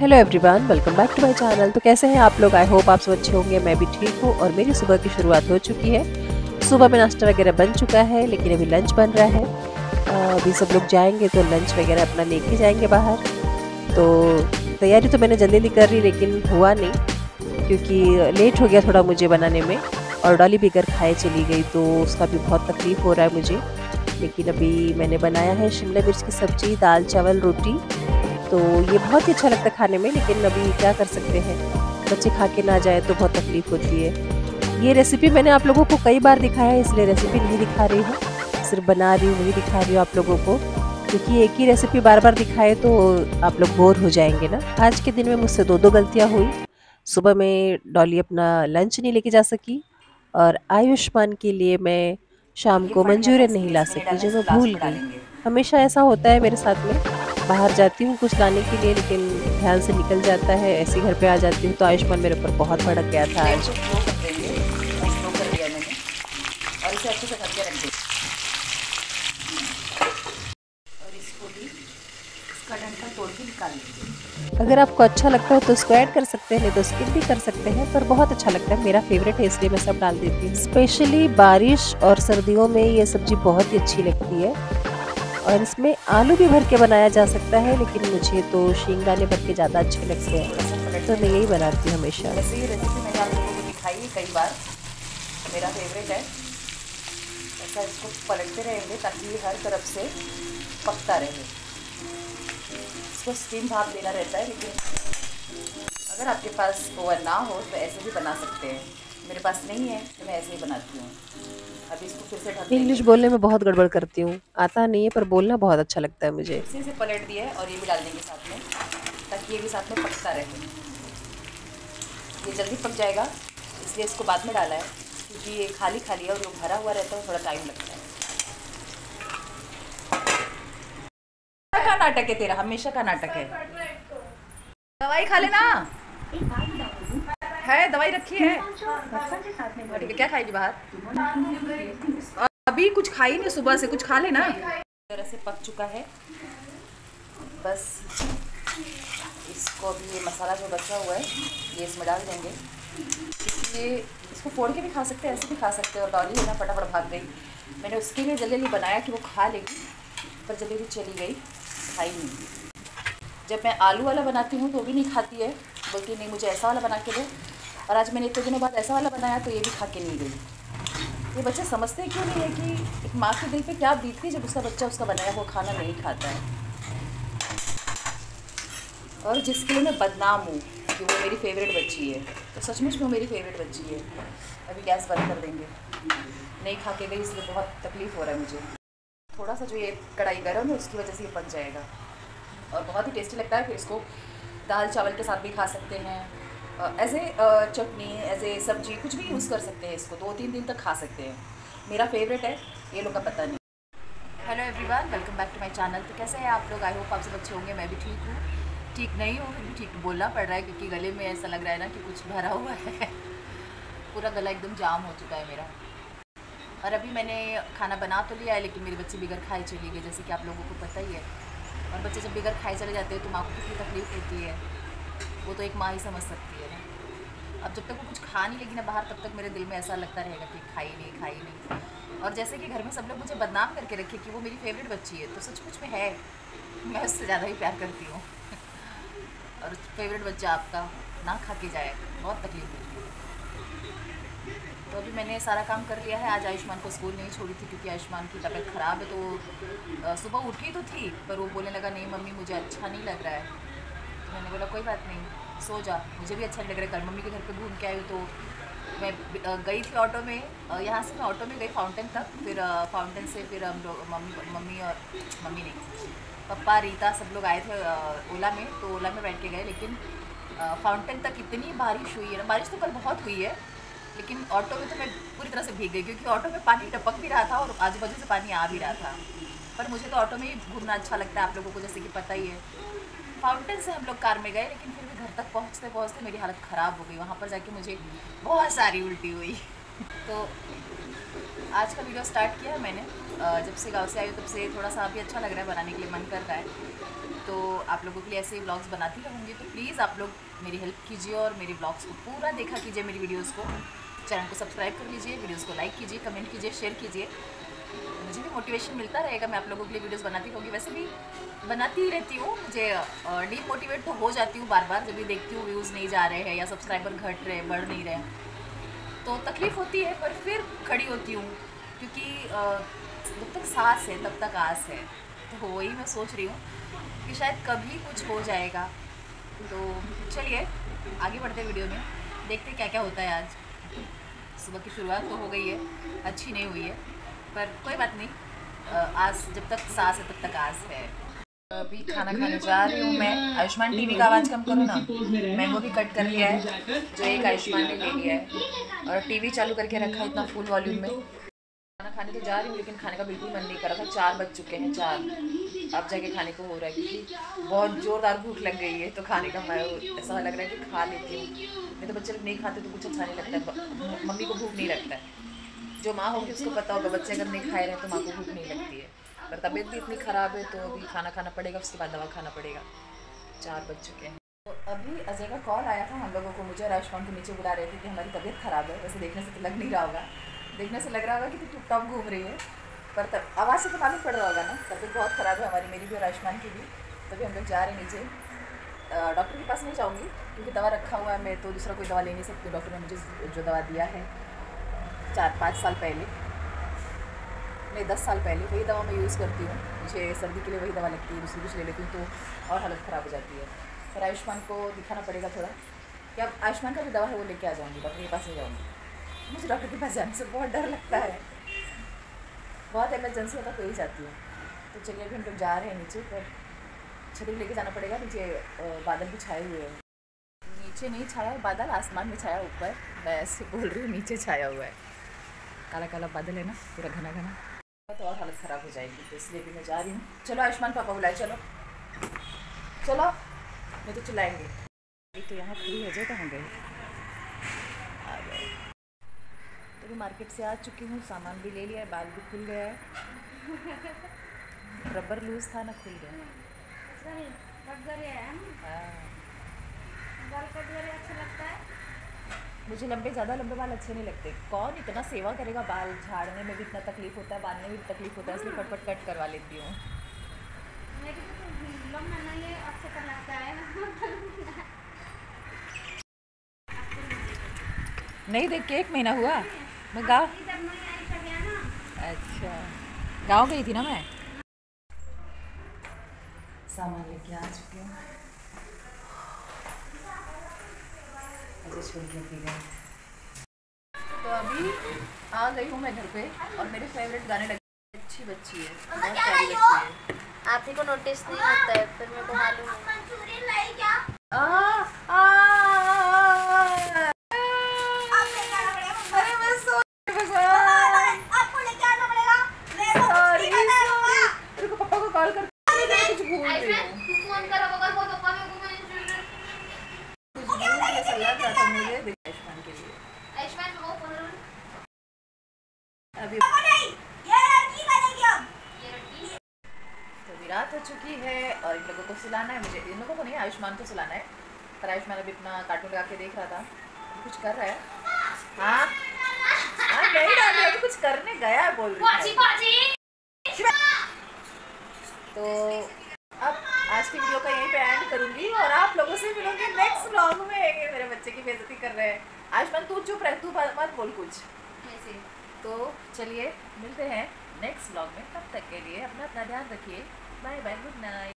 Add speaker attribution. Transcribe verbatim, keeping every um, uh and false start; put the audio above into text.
Speaker 1: Hello everyone, welcome back to my channel. तो कैसे हैं आप लोग? आई होप आप सब अच्छे होंगे। मैं भी ठीक हूँ और मेरी सुबह की शुरुआत हो चुकी है। सुबह में नाश्ता वगैरह बन चुका है, लेकिन अभी लंच बन रहा है। अभी सब लोग जाएंगे तो लंच वगैरह अपना लेके जाएंगे बाहर। तो तैयारी तो मैंने जल्दी जल्दी कर रही, लेकिन हुआ नहीं क्योंकि लेट हो गया थोड़ा मुझे बनाने में। और डॉली भी घर खाए चली गई तो उसका भी बहुत तकलीफ़ हो रहा है मुझे। लेकिन अभी मैंने बनाया है शिमला मिर्च की सब्ज़ी, दाल चावल रोटी। तो ये बहुत ही अच्छा लगता है खाने में, लेकिन अभी क्या कर सकते हैं, बच्चे खा के ना जाए तो बहुत तकलीफ़ होती है। ये रेसिपी मैंने आप लोगों को कई बार दिखाया है, इसलिए रेसिपी नहीं दिखा रही हूँ, सिर्फ बना रही हूँ, वही दिखा रही हूँ आप लोगों को, क्योंकि एक ही रेसिपी बार बार दिखाए तो आप लोग बोर हो जाएंगे ना। आज के दिन में मुझसे दो दो गलतियाँ हुई। सुबह में डॉली अपना लंच नहीं लेके जा सकी, और आयुष्मान के लिए मैं शाम
Speaker 2: ये
Speaker 1: को
Speaker 2: फट गया था
Speaker 1: मंचूरियन नहीं
Speaker 2: इसलिए
Speaker 1: ला
Speaker 2: इसमें नहीं
Speaker 1: सकी,
Speaker 2: डालना,
Speaker 1: जो मैं
Speaker 2: इसको लास्ट
Speaker 1: भूल
Speaker 2: में
Speaker 1: गई।
Speaker 2: डालेंगे।
Speaker 1: हमेशा ऐसा होता है मेरे साथ में, बाहर जाती हूँ कुछ लाने के लिए, लेकिन ध्यान से निकल जाता है, ऐसे घर पे आ जाती हूँ। तो आयुष्मान मेरे ऊपर बहुत भड़क गया था
Speaker 2: फ्लेम
Speaker 1: आज।
Speaker 2: को स्लो कर देंगे, और स्लो कर दिया मैंने, और इसे अच्छे से ढक के रख देंगे। और इसको भी इसका डंठल तोड़ के निकाल लेंगे।
Speaker 1: अगर आपको अच्छा लगता है तो इसको ऐड कर सकते हैं, नहीं तो स्किप भी कर सकते हैं, पर बहुत अच्छा लगता है, मेरा फेवरेट है इसलिए मैं सब डाल देती हूँ। स्पेशली बारिश और सर्दियों में ये सब्जी बहुत ही अच्छी लगती है। और इसमें आलू भी भर के बनाया जा सकता है, लेकिन मुझे तो शींगदाने भर के ज़्यादा अच्छे लगते हैं, तो मैं यही बनाती हूँ हमेशा।
Speaker 2: वैसे ये रेसिपी मैंने आप लोगों को दिखाई है कई बार, मेरा फेवरेट है। ऐसा इसको पलटते रहेंगे ताकि ये हर तरफ से पकता रहे। इसको स्टीम भाप देना रहता है, लेकिन अगर आपके पास ओवन ना हो तो ऐसे भी बना सकते हैं। मेरे पास नहीं है तो मैं ऐसे ही बनाती हूँ। अभी इसको फिर से ढक
Speaker 1: इंग्लिश
Speaker 2: देंगे।
Speaker 1: बोलने में बहुत गड़बड़ करती हूँ, आता नहीं है, पर बोलना बहुत अच्छा लगता है मुझे।
Speaker 2: फिर से इसे पलट दिया है और ये भी डाल देंगे साथ में, ताकि ये भी साथ में पकता रहे। ये जल्दी पक जाएगा, इसलिए इसको बाद में डाला है, क्योंकि ये खाली खाली है और जो भरा हुआ रहता है थोड़ा टाइम लगता है। क्या नाटक है तेरा? हमेशा का नाटक है। दवाई खा लेना है, दवाई रखी है। ठीक है, क्या खाएगी बाहर? और अभी कुछ खाई नहीं, सुबह से कुछ खा लेना। तरह से पक चुका है, बस इसको अभी ये मसाला जो बचा हुआ है ये इसमें डाल देंगे। ये इसको फोड़ के भी खा सकते हैं, ऐसे भी खा सकते हैं। और डॉली है ना, फटाफट भाग गई। मैंने उसके लिए जल्दी जल्दी बनाया कि वो खा लेगी, पर जल्दी जल्दी चली गई, खाई नहीं। जब मैं आलू वाला बनाती हूँ तो भी नहीं खाती है, बोलती नहीं मुझे ऐसा वाला बना के दो। और आज मैंने इतने दिनों बाद ऐसा वाला बनाया तो ये भी खा के नहीं गई। ये बच्चे समझते क्यों नहीं है कि एक माँ के दिल पे क्या बीतती है जब उसका बच्चा उसका बनाया हुआ खाना नहीं खाता है। और जिसके लिए मैं बदनाम हूँ कि वो मेरी फेवरेट बच्ची है, तो सचमुच में मेरी फेवरेट बच्ची है। अभी गैस बंद कर देंगे, नहीं खा के गई इसलिए बहुत तकलीफ़ हो रहा है मुझे। थोड़ा सा जो ये कढ़ाई गर्म है उसकी वजह से ये पक जाएगा, और बहुत ही टेस्टी लगता है। फिर इसको दाल चावल के साथ भी खा सकते हैं, as a chutney, as a सब्जी, कुछ भी यूज़ कर सकते हैं। इसको दो तीन दिन तक खा सकते हैं। मेरा फेवरेट है, ये लोग का पता नहीं। Hello everyone, welcome back to my channel. तो कैसे हैं आप लोग? आई होप आप सब अच्छे होंगे। मैं भी ठीक हूँ, ठीक नहीं हूँ, फिर भी ठीक बोलना पड़ रहा है, क्योंकि गले में ऐसा लग रहा है ना कि कुछ भरा हुआ है। पूरा गला एकदम जाम हो चुका है मेरा। और अभी मैंने खाना बना तो लिया है, लेकिन मेरे बच्चे बिगर खाए चले गए, जैसे कि आप लोगों को पता ही है। और बच्चे जब बिगर खाए चले जाते हैं तो माँ को कितनी तकलीफ़ होती है, वो तो एक माँ ही समझ सकती है ना। अब जब तक वो कुछ खा नहीं लेगी ना बाहर, तब तक मेरे दिल में ऐसा लगता रहेगा कि खाई नहीं खाई नहीं। और जैसे कि घर में सब लोग मुझे बदनाम करके रखे कि वो मेरी फेवरेट बच्ची है, तो सचमुच में है, मैं उससे ज़्यादा ही प्यार करती हूँ। और फेवरेट बच्चा आपका ना खा के जाए, बहुत तकलीफ होती है। तो अभी मैंने सारा काम कर लिया है। आज आयुष्मान को स्कूल नहीं छोड़ी थी, क्योंकि आयुष्मान की तबीयत ख़राब है। तो सुबह उठी तो थी, पर वो बोलने लगा नहीं मम्मी मुझे अच्छा नहीं लग रहा है। तो मैंने बोला कोई बात नहीं, सो जा, मुझे भी अच्छा नहीं लग रहा है। कल मम्मी के घर पे घूम के आई हूँ, तो मैं गई थी ऑटो में, यहाँ से मैं ऑटो में गई फाउंटेन तक, फिर फाउंटेन से फिर हम लोग मम्मी मम्मी और मम्मी नहीं पापा रीता सब लोग आए थे ओला में, तो ओला में बैठ के गए। लेकिन फाउंटेन तक इतनी बारिश हुई है ना, बारिश तो कल बहुत हुई है, लेकिन ऑटो में तो मैं पूरी तरह से भीग गई, क्योंकि ऑटो में पानी टपक भी रहा था और आजू बाजू से पानी आ भी रहा था। पर मुझे तो ऑटो में ही घूमना अच्छा लगता है, आप लोगों को जैसे कि पता ही है। फाउंटेन से हम लोग कार में गए, लेकिन फिर भी घर तक पहुँचते पहुँचते मेरी हालत ख़राब हो गई। वहाँ पर जाके मुझे बहुत सारी उल्टी हुई। तो आज का वीडियो स्टार्ट किया है मैंने, जब से गाँव से आई हूँ तब से थोड़ा सा अभी अच्छा लग रहा है, बनाने के लिए मन कर रहा है। तो आप लोगों के लिए ऐसे व्लॉग्स बनाती रहूँगी, तो प्लीज़ आप लोग मेरी हेल्प कीजिए और मेरे व्लॉग्स को पूरा देखा कीजिए, मेरी वीडियोस को, चैनल को सब्सक्राइब कर लीजिए, वीडियोस को लाइक कीजिए, कमेंट कीजिए, शेयर कीजिए। मुझे भी मोटिवेशन मिलता रहेगा, मैं आप लोगों के लिए वीडियोस बनाती रहूँगी। वैसे भी बनाती ही रहती हूँ, मुझे डीमोटिवेट तो हो जाती हूँ बार बार जब भी देखती हूँ व्यूज़ नहीं जा रहे हैं या सब्सक्राइबर घट रहे बढ़ नहीं रहे, तो तकलीफ़ होती है, पर फिर खड़ी होती हूँ, क्योंकि जब तक सांस है तब तक आस है। तो वही मैं सोच रही हूँ कि शायद कभी कुछ हो जाएगा। तो चलिए आगे बढ़ते वीडियो में, देखते क्या क्या होता है। आज सुबह की शुरुआत तो हो गई है, अच्छी नहीं हुई है, पर कोई बात नहीं, आज जब तक सांस है तब तक आस है। अभी खाना खाने जा रही हूँ मैं। आयुष्मान टीवी का आवाज़ कम करो ना, मैंगो भी कट कर लिया है जो एक आयुष्मान ने ले लिया है, और टीवी चालू करके रखा है इतना फुल वॉल्यूम में। खाना खाने तो जा रही हूँ, लेकिन खाने का बिल्कुल मन नहीं कर रहा था। चार बज चुके हैं, चार अब जाके खाने को हो रहा है, क्योंकि बहुत ज़ोरदार भूख लग गई है। तो खाने का मैं ऐसा लग रहा है कि खा लेती हूँ, नहीं तो बच्चे लोग नहीं खाते तो कुछ अच्छा नहीं लगता है, मम्मी को भूख नहीं लगता है। जो माँ होगी उसको पता होगा, बच्चे अगर नहीं खाए रहे तो माँ को भूख नहीं लगती है। पर तबीयत भी इतनी ख़राब है तो अभी खाना खाना पड़ेगा, उसके बाद दवा खाना पड़ेगा। चार बज चुके हैं। तो अभी अजय का कॉल आया था हम लोगों को, मुझे और आयुष्मान को नीचे बुला रहे थे कि हमारी तबीयत ख़राब है। वैसे देखने से तो लग नहीं रहा होगा, देखने से लग रहा होगा कि तू टुप टॉप घूम रही है, पर तब आवाज़ से तो मालूम पड़ रहा होगा ना। तबीयत बहुत ख़राब है हमारी, मेरी भी और आयुष्मान की भी। तभी हम लोग जा रहे हैं नीचे। डॉक्टर के पास नहीं जाऊँगी क्योंकि दवा रखा हुआ है, मैं तो दूसरा कोई दवा ले नहीं सकती। डॉक्टर ने मुझे जो दवा दिया है चार पाँच साल पहले, नहीं दस साल पहले, वही दवा मैं यूज़ करती हूँ। मुझे सर्दी के लिए वही दवा लगती है, दूसरी कुछ ले लेती हूँ तो और हालत ख़राब हो जाती है। पर आयुष्मान को दिखाना पड़ेगा थोड़ा, क्या आयुष्मान का भी दवा है वो लेके आ जाऊँगी, डॉक्टर के पास नहीं जाऊँगी। मुझे डॉक्टर के पास जाने से बहुत डर लगता है, बहुत इमरजेंसी होता तो ही जाती हूँ। तो चलिए अभी हम लोग जा रहे हैं नीचे, पर छतरी लेके जाना पड़ेगा। नीचे बादल भी छाए हुए हैं, नीचे नहीं छाया बादल, आसमान में छाया ऊपर। मैं ऐसे बोल रही हूँ नीचे छाया हुआ है, काला काला बादल है ना, पूरा घना घना, तो और हालत ख़राब हो जाएगी। तो इसलिए भी मैं जा रही हूँ। चलो आयुष्मान पापा बुलाए, चलो चलो, नहीं तो चिल्लाएंगे। एक तो यहाँ खड़ी है, जय कहाँ गई, आ गए। तो भी मार्केट से आ चुकी हूँ, सामान भी ले लिया है, बाल भी खुल गया है। रबर लूज था ना, खुल गया।
Speaker 3: अच्छा लगता है
Speaker 2: मुझे लंबे ज़्यादा लंबे बाल अच्छे नहीं लगते। कौन इतना सेवा करेगा, बाल झाड़ने में भी इतना तकलीफ़ होता है, बांधने में भी तकलीफ़ होता है, इसलिए फटफट कट करवा लेती हूँ।
Speaker 3: मेरे को तो लंबा ये अच्छा कर लगता है।
Speaker 2: नहीं देख के एक महीना हुआ, मैं गाँव, अच्छा गाँव गई थी ना मैं। सामान लेके आ चुकी हूँ, छोड़ के पी गए। तो अभी आ गई हूँ मैं घर पे, और मेरे फेवरेट गाने लगे। अच्छी बच्ची है, बहुत प्यारी बच्ची है।
Speaker 3: आप ही को नोटिस नहीं होता है, फिर मेरे को मालूम है।
Speaker 2: पापा को कॉल कर कुछ भूल रही हूँ, लग रहा था मुझे आयुष्मान के लिए। अभी तो रात हो चुकी है और इन लोगों को सुलाना है मुझे। इन लोगों को नहीं, आयुष्मान को सुलाना है। पर आयुष्मान अभी अपना कार्टून लगा के देख रहा था, कुछ कर रहा है। हाँ हाँ नहीं डाल रही, कुछ करने गया है बोल रही है। तो अब आज की वीडियो का यहीं पे एंड करूंगी और आप लोगों से मिलूंगी नेक्स्ट व्लॉग में। ये मेरे बच्चे की बेइज्जती कर रहे हैं। आयुष्मान तू चुप रह, तू मत बोल कुछ। तो चलिए मिलते हैं नेक्स्ट व्लॉग में, तब तक के लिए अपना अपना ध्यान रखिए। Bye bye, good night.